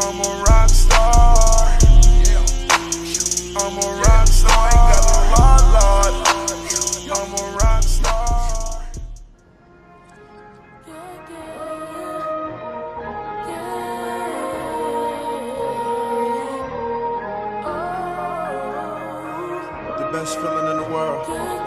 I'm a rock star. I'm a rock star. Lord. I'm a rock star. The best feeling in the world.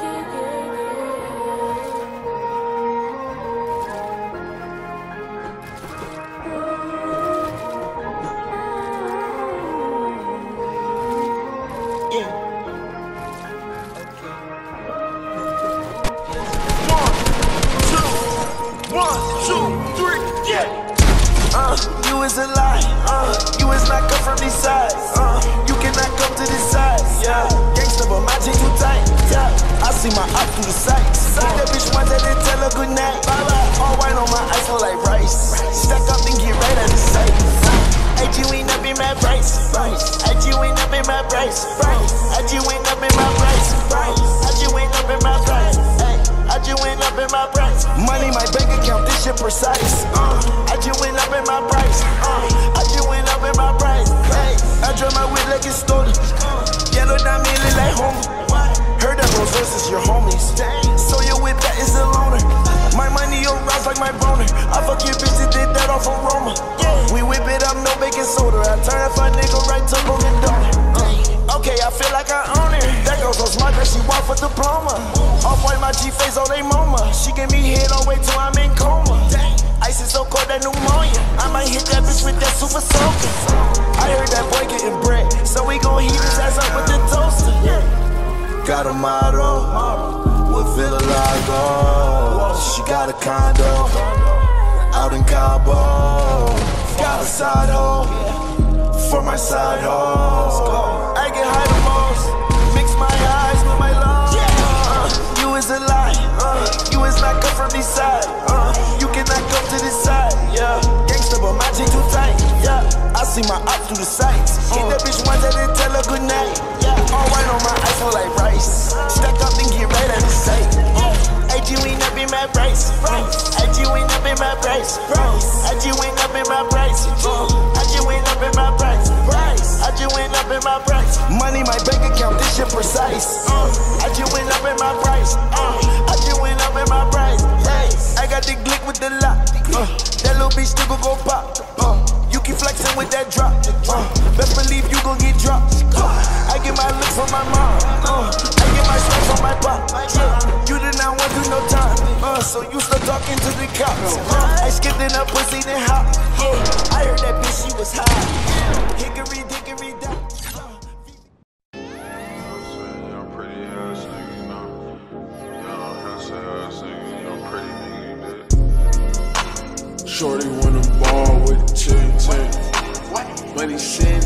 You is a lie, you is not come from these sides, you cannot come to this side, yeah. Gangsta, but my jeans too tight, yeah. I see my op through the sights. That bitch wants that and tell her good night. All white on my ice look like rice. Stack up and get right at the sight. AG ain't up in my price. AG ain't up in my price. AG ain't up in my price. AG ain't up in my price. I just went up in my price. Money, my bank account, this shit precise. I just went up in my price. I just went up in my price. Hey, I drive my whip like it's stolen. Yellow diamond look like home. Heard that Rolls Royce is your homies. So your whip that is a loner. My money on rise like my boner. I fuck your bitch and did that off of Roma. We whip it up, no baking soda. I turn up a nigga right to broken donor. Okay, I feel like I own it. That girl so smart that she walk for diploma. Off-white, my G-face on they mama. She give me head all way till I'm in coma. Ice is so cold, that pneumonia. I might hit that bitch with that super soaker. I heard that boy getting bread, so we gon' heat his ass up with the toaster. Got a model with Villa Lago. She got a condo out in Cabo. Got a side hoe for my side hoe. I get high the most, mix my eyes with my lungs. You is a lie, you is not come from this side. You cannot come to this side, yeah. Gangsta, but my jeans too tight, yeah. I see my op through the sights. Hit that bitch once and then tell her good night, yeah. All white on my ice look like rice. Stack up and get right at the sight. AG ain't up in my price. AG ain't up in my price. AG ain't up in my price. AG ain't up in my price. I just went up in my price. Money, my bank account, this shit precise. I just went up in my price. I just went up in my price. Hey, I got the glick with the lock. That little bitch still gon' go pop. You keep flexing with that drop. Best believe you gon' get dropped. I get my looks from my mom. I get my stripes from my pop. You did not want to no time. So you start talking to the cops. I skipped in her pussy, then hop. I heard that bitch, she was high. Hickory, dickory, down. Young pretty ass nigga, you know. Young handsome ass nigga, young pretty nigga, you did. Shorty wanna ball with the chick. Money shit.